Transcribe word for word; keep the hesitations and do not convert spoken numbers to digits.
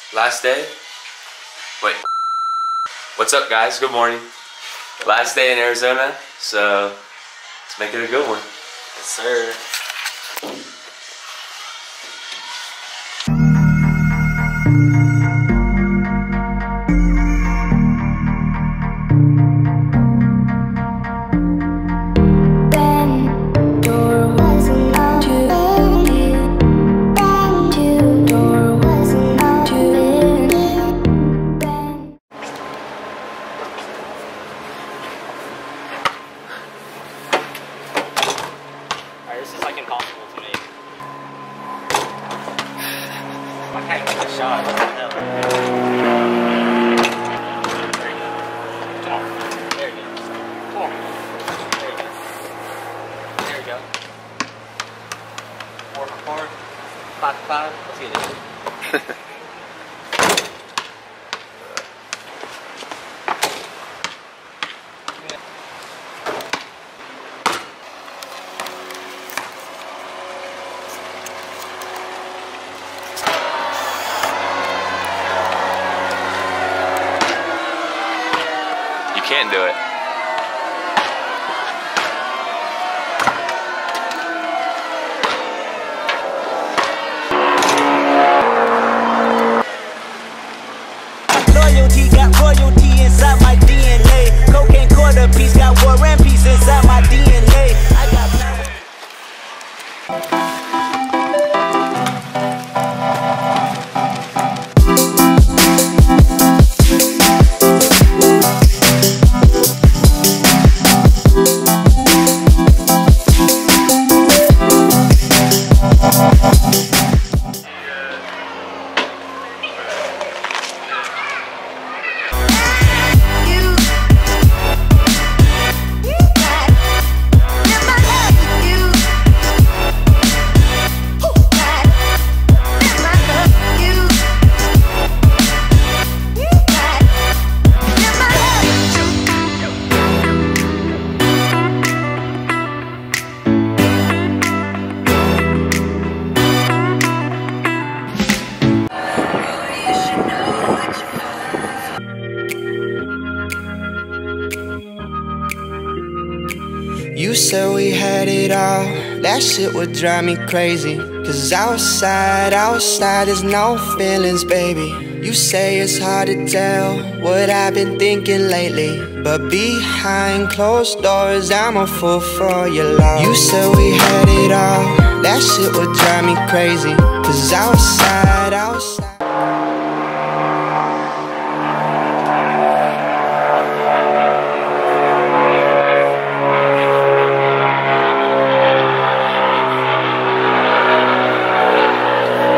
Last day? Wait. What's up, guys? Good morning. Last day in Arizona, so let's make it a good one. Yes, sir. This is like impossible to make. I can't make a shot. No. There you go. Come on. There you go. Come on. There you go. There you go. Four for four. Five for five. Let's get it. You can't do it. Loyalty got royalty inside my D N A. Cocaine quarter piece got war and peace inside my D N A. I got You said we had it all, that shit would drive me crazy. Cause outside, outside there's no feelings, baby. You say it's hard to tell what I've been thinking lately, but behind closed doors, I'm a fool for your love. You said we had it all, that shit would drive me crazy. Cause outside